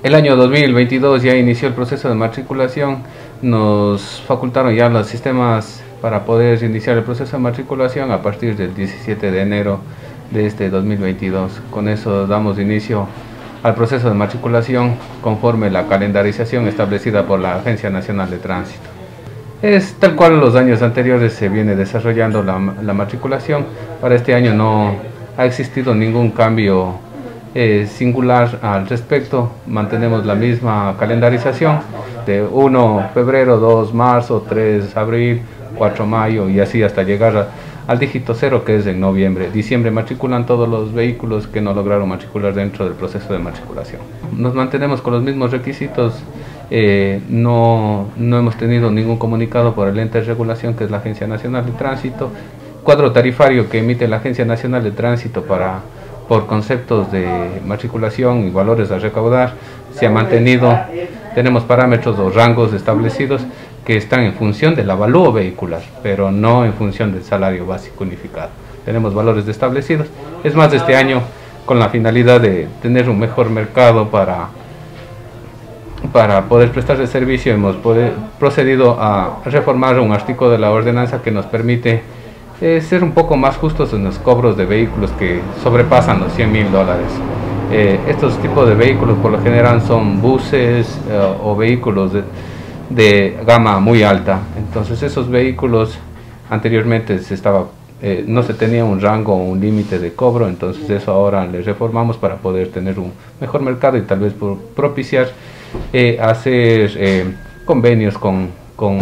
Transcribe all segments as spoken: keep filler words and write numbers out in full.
El año dos mil veintidós ya inició el proceso de matriculación, nos facultaron ya los sistemas para poder iniciar el proceso de matriculación a partir del diecisiete de enero de este dos mil veintidós. Con eso damos inicio al proceso de matriculación conforme la calendarización establecida por la Agencia Nacional de Tránsito. Es tal cual los años anteriores se viene desarrollando la, la matriculación. Para este año no ha existido ningún cambio eh, singular al respecto. Mantenemos la misma calendarización de uno de febrero, dos de marzo, tres de abril, cuatro de mayo y así hasta llegar a, al dígito cero, que es en noviembre. Diciembre matriculan todos los vehículos que no lograron matricular dentro del proceso de matriculación. Nos mantenemos con los mismos requisitos. Eh, no, no hemos tenido ningún comunicado por el ente de regulación, que es la Agencia Nacional de Tránsito. Cuadro tarifario que emite la Agencia Nacional de Tránsito para, por conceptos de matriculación y valores a recaudar se ha mantenido. Tenemos parámetros o rangos establecidos que están en función del avalúo vehicular, pero no en función del salario básico unificado. Tenemos valores establecidos. Es más, este año, con la finalidad de tener un mejor mercado para Para poder prestar el servicio, hemos poder, procedido a reformar un artículo de la ordenanza que nos permite eh, ser un poco más justos en los cobros de vehículos que sobrepasan los cien mil dólares. Eh, estos tipos de vehículos por lo general son buses eh, o vehículos de, de gama muy alta. Entonces esos vehículos anteriormente se estaba, eh, no se tenía un rango o un límite de cobro, entonces eso ahora le reformamos para poder tener un mejor mercado y tal vez por propiciar Eh, hacer eh, convenios con, con,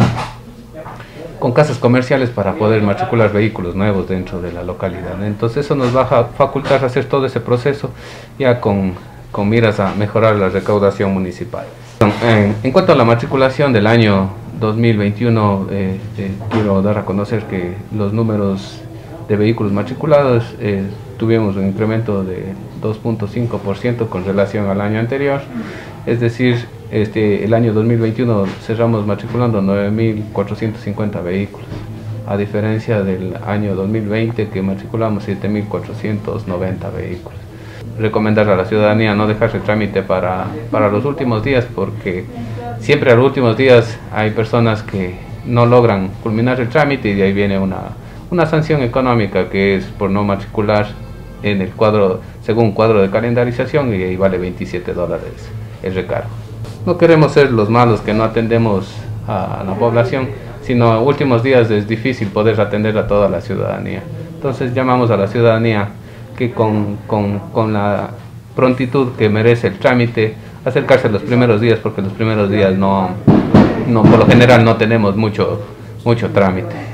con casas comerciales para poder matricular vehículos nuevos dentro de la localidad. Entonces eso nos va a facultar hacer todo ese proceso ya con, con miras a mejorar la recaudación municipal. En, en cuanto a la matriculación del año dos mil veintiuno, eh, eh, quiero dar a conocer que los números de vehículos matriculados eh, tuvimos un incremento de dos punto cinco por ciento con relación al año anterior. Es decir, este, el año dos mil veintiuno cerramos matriculando nueve mil cuatrocientos cincuenta vehículos, a diferencia del año dos mil veinte que matriculamos siete mil cuatrocientos noventa vehículos. Recomendar a la ciudadanía no dejar el trámite para, para los últimos días, porque siempre a los últimos días hay personas que no logran culminar el trámite y de ahí viene una, una sanción económica, que es por no matricular en el cuadro, según un cuadro de calendarización, y ahí vale veintisiete dólares el recargo. No queremos ser los malos que no atendemos a la población, sino a últimos días es difícil poder atender a toda la ciudadanía. Entonces llamamos a la ciudadanía que con, con, con la prontitud que merece el trámite, acercarse los primeros días, porque los primeros días no, no por lo general no tenemos mucho, mucho trámite.